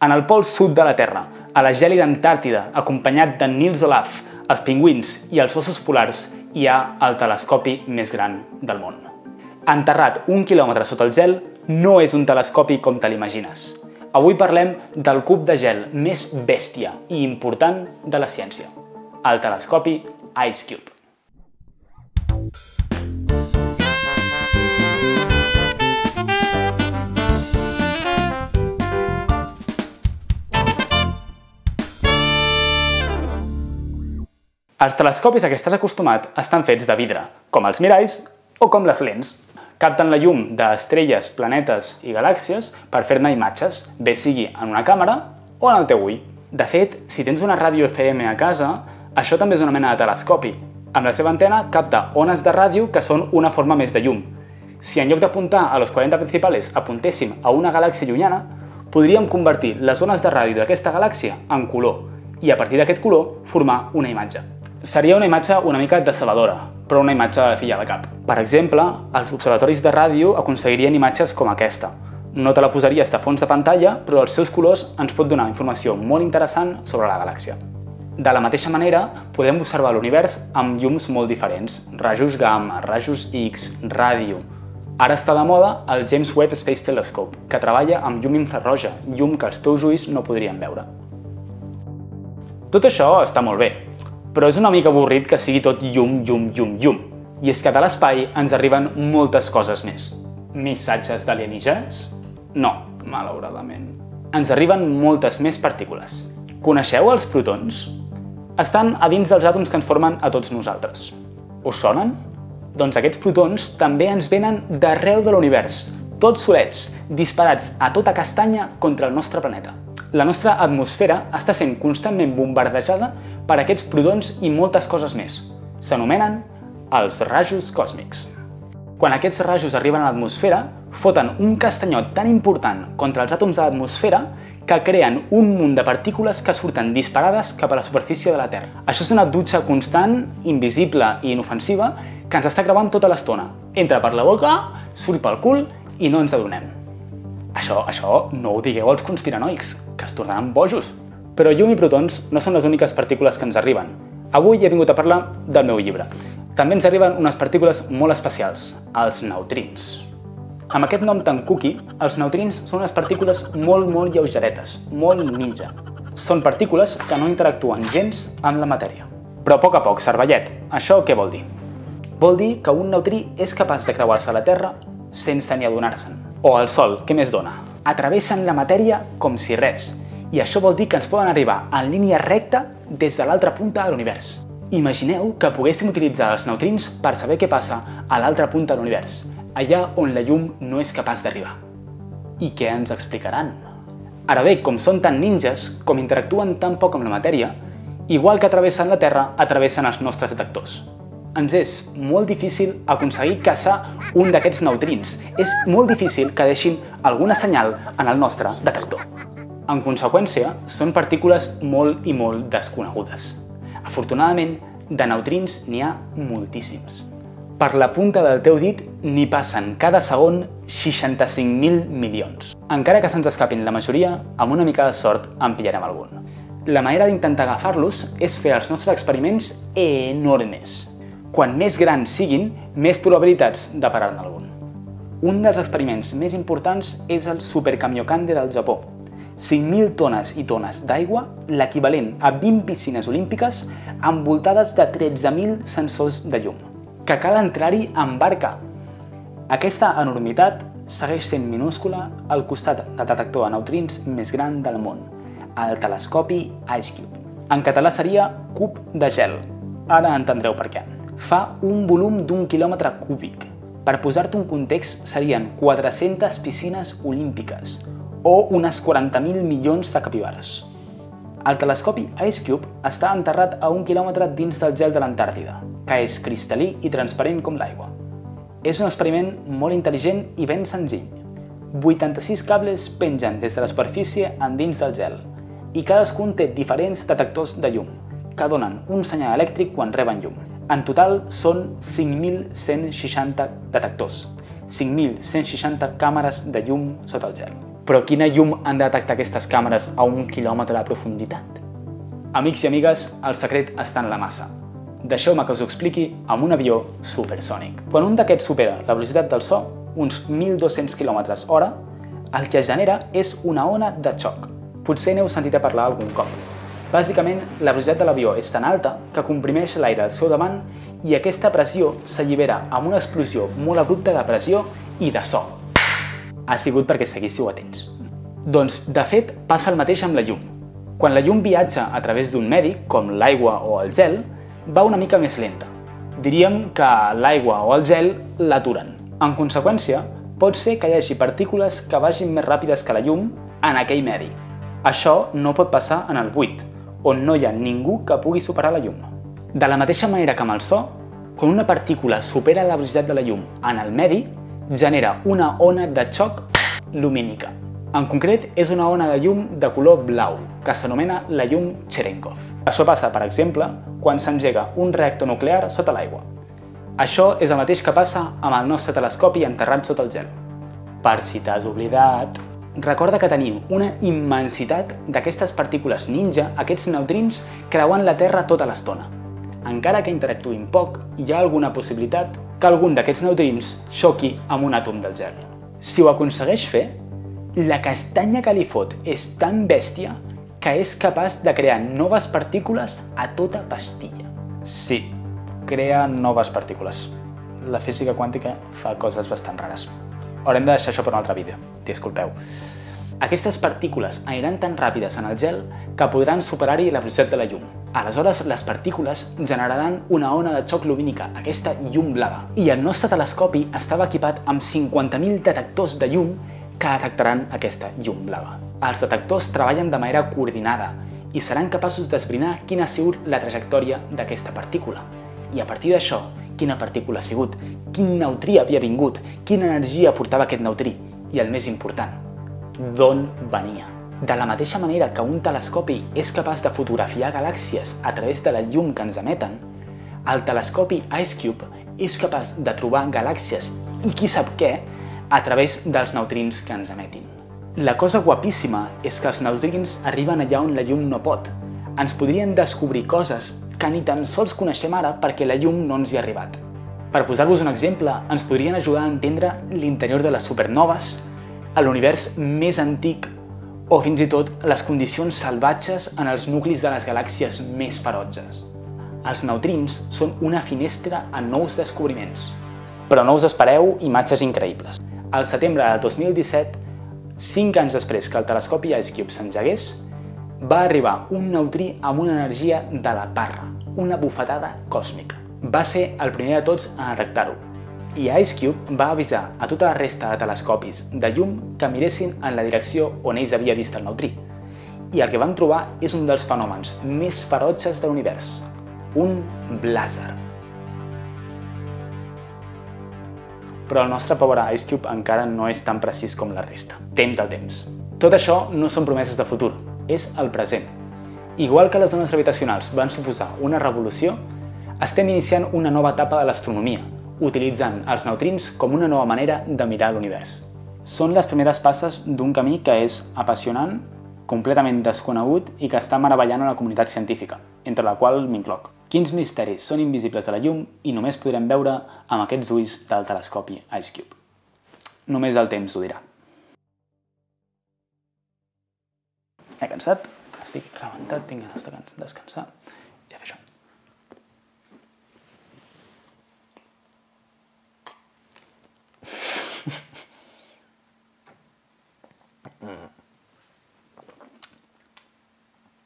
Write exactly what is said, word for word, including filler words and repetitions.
En el pol sud de la Terra, a la gèlida Antàrtida, acompanyat de Niels Olaf, els pingüins i els ossos polars, hi ha el telescopi més gran del món. Enterrat un quilòmetre sota el gel, no és un telescopi com te l'imagines. Avui parlem del cub de gel més bèstia i important de la ciència, el telescopi IceCube. Els telescopis a què estàs acostumat estan fets de vidre, com els miralls o com les lents. Capten la llum d'estrelles, planetes i galàxies per fer-ne imatges, bé sigui en una càmera o en el teu ull. De fet, si tens una ràdio F M a casa, això també és una mena de telescopi. Amb la seva antena capta ones de ràdio que són una forma més de llum. Si en lloc d'apuntar a los quaranta principales apuntéssim a una galàxia llunyana, podríem convertir les ones de ràdio d'aquesta galàxia en color i a partir d'aquest color formar una imatge. Seria una imatge una mica decebedora, però una imatge filla al cap. Per exemple, els observatoris de ràdio aconseguirien imatges com aquesta. No te la posaries de fons de pantalla, però els seus colors ens pot donar informació molt interessant sobre la galàxia. De la mateixa manera, podem observar l'univers amb llums molt diferents, rajos gamma, rajos X, ràdio. Ara està de moda el James Webb Space Telescope, que treballa amb llum infraroja, llum que els teus ulls no podrien veure. Tot això està molt bé, però és una mica avorrit que sigui tot llum, llum, llum, llum. I és que de l'espai ens arriben moltes coses més. Missatges d'alienígenes? No, malauradament. Ens arriben moltes més partícules. Coneixeu els protons? Estan a dins dels àtoms que ens formen a tots nosaltres. Us sonen? Doncs aquests protons també ens venen d'arreu de l'univers, tots solets, disparats a tota castanya contra el nostre planeta. La nostra atmosfera està sent constantment bombardejada per aquests protons i moltes coses més. S'anomenen els rajos còsmics. Quan aquests rajos arriben a l'atmosfera, foten un castanyot tan important contra els àtoms de l'atmosfera que creen un munt de partícules que surten disparades cap a la superfície de la Terra. Això és una dutxa constant, invisible i inofensiva que ens està creuant tota l'estona. Entra per la boca, surt pel cul i no ens adonem. Això, això no ho digueu als conspiranoics, que es tornaran bojos. Però llum i protons no són les úniques partícules que ens arriben. Avui he vingut a parlar del meu llibre. També ens arriben unes partícules molt especials, els neutrins. Amb aquest nom tan cookie, els neutrins són unes partícules molt, molt lleugeretes, molt ninja. Són partícules que no interactuen gens amb la matèria. Però a poc a poc, cervellet, això què vol dir? Vol dir que un neutrí és capaç de creuar-se a la Terra sense ni adonar-se'n. O el Sol, què més dona? Atravessen la matèria com si res. I això vol dir que ens poden arribar en línia recta des de l'altra punta de l'univers. Imagineu que poguéssim utilitzar els neutrins per saber què passa a l'altra punta de l'univers, allà on la llum no és capaç d'arribar. I què ens explicaran? Ara bé, com són tan ninjas, com interactuen tan poc amb la matèria, igual que travessen la Terra, atravessen els nostres detectors. Ens és molt difícil aconseguir caçar un d'aquests neutrins. És molt difícil que deixin alguna senyal en el nostre detector. En conseqüència, són partícules molt i molt desconegudes. Afortunadament, de neutrins n'hi ha moltíssims. Per la punta del teu dit n'hi passen cada segon seixanta-cinc mil milions. Encara que se'ns escapin la majoria, amb una mica de sort en pillarem algun. La manera d'intentar agafar-los és fer els nostres experiments enormes. Quan més grans siguin, més probabilitats de parar-ne algun. Un dels experiments més importants és el Super Kamiokande del Japó. cinc mil tones i tones d'aigua, l'equivalent a vint piscines olímpiques envoltades de tretze mil sensors de llum, que cal entrar-hi amb barca. Aquesta enormitat segueix sent minúscula al costat del detector de neutrins més gran del món, el telescopi IceCube. En català seria cub de gel. Ara entendreu per què. Fa un volum d'un quilòmetre cúbic. Per posar-te un context, serien quatre-centes piscines olímpiques o unes quaranta mil milions de capibares. El telescopi IceCube està enterrat a un quilòmetre dins del gel de l'Antàrtida, que és cristal·lí i transparent com l'aigua. És un experiment molt intel·ligent i ben senzill. vuitanta-sis cables pengen des de la superfície endins del gel i cadascun té diferents detectors de llum, que donen un senyal elèctric quan reben llum. En total són cinc mil cent seixanta detectors, cinc mil cent seixanta càmeres de llum sota el gel. Però quina llum han de detectar aquestes càmeres a un quilòmetre de profunditat? Amics i amigues, el secret està en la massa. Deixeu-me que us ho expliqui amb un avió supersònic. Quan un d'aquests supera la velocitat del so, uns mil dos-cents quilòmetres hora, el que es genera és una ona de xoc. Potser n'heu sentit a parlar algun cop. Bàsicament, la velocitat de l'avió és tan alta que comprimeix l'aire al seu davant i aquesta pressió s'allibera amb una explosió molt abrupta de pressió i de so. Ha sigut perquè seguíssiu atents. Doncs, de fet, passa el mateix amb la llum. Quan la llum viatja a través d'un medi, com l'aigua o el gel, va una mica més lenta. Diríem que l'aigua o el gel l'aturen. En conseqüència, pot ser que hi hagi partícules que vagin més ràpides que la llum en aquell medi. Això no pot passar en el buit, on no hi ha ningú que pugui superar la llum. De la mateixa manera que amb el so, quan una partícula supera la velocitat de la llum en el medi, genera una ona de xoc lumínica. En concret, és una ona de llum de color blau, que s'anomena la llum Cherenkov. Això passa, per exemple, quan s'engega un reactor nuclear sota l'aigua. Això és el mateix que passa amb el nostre telescopi enterrat sota el gel. Per si t'has oblidat, recorda que tenim una immensitat d'aquestes partícules ninja, aquests neutrins, creuant la Terra tota l'estona. Encara que interactuïn poc, hi ha alguna possibilitat que algun d'aquests neutrins xoqui amb un àtom del gel. Si ho aconsegueix fer, la castanya que li fot és tan bèstia que és capaç de crear noves partícules a tota pastilla. Sí, crea noves partícules. La física quàntica fa coses bastant rares. Haurem de deixar això per un altre vídeo, disculpeu. Aquestes partícules aniran tan ràpides en el gel que podran superar-hi la velocitat de la llum. Aleshores, les partícules generaran una ona de xoc lumínica, aquesta llum blava. I el nostre telescopi estava equipat amb cinquanta mil detectors de llum que detectaran aquesta llum blava. Els detectors treballen de manera coordinada i seran capaços d'esbrinar quina ha sigut la trajectòria d'aquesta partícula. I a partir d'això, quina partícula ha sigut, quin neutrí havia vingut, quina energia portava aquest neutrí i, el més important, d'on venia. De la mateixa manera que un telescopi és capaç de fotografiar galàxies a través de la llum que ens emeten, el telescopi IceCube és capaç de trobar galàxies i qui sap què a través dels neutrins que ens emetin. La cosa guapíssima és que els neutrins arriben allà on la llum no pot. Ens podrien descobrir coses que ni tan sols coneixem ara perquè la llum no ens hi ha arribat. Per posar-vos un exemple, ens podrien ajudar a entendre l'interior de les supernoves, l'univers més antic o fins i tot les condicions salvatges en els nuclis de les galàxies més ferotges. Els neutrins són una finestra a nous descobriments. Però no us espereu imatges increïbles. Al setembre del dos mil disset, cinc anys després que el telescopi IceCube s'engegués, va arribar un neutrí amb una energia de la parra, una bufetada còsmica. Va ser el primer de tots a detectar-ho. I IceCube va avisar a tota la resta de telescopis de llum que miressin en la direcció on ells havia vist el neutrí. I el que van trobar és un dels fenòmens més ferotges de l'univers, un blàser. Però el nostre pobre IceCube encara no és tan precís com la resta. Temps al temps. Tot això no són promeses de futur, és el present. Igual que les ones gravitacionals van suposar una revolució, estem iniciant una nova etapa de l'astronomia, utilitzant els neutrins com una nova manera de mirar l'univers. Són les primeres passes d'un camí que és apassionant, completament desconegut i que està meravellant a la comunitat científica, entre la qual m'incloc. Quins misteris són invisibles de la llum i només podrem veure amb aquests ulls del telescopi IceCube. Només el temps ho dirà. He cansat, estic rebentat, tinc ganes de descansar i a fer això. Mm.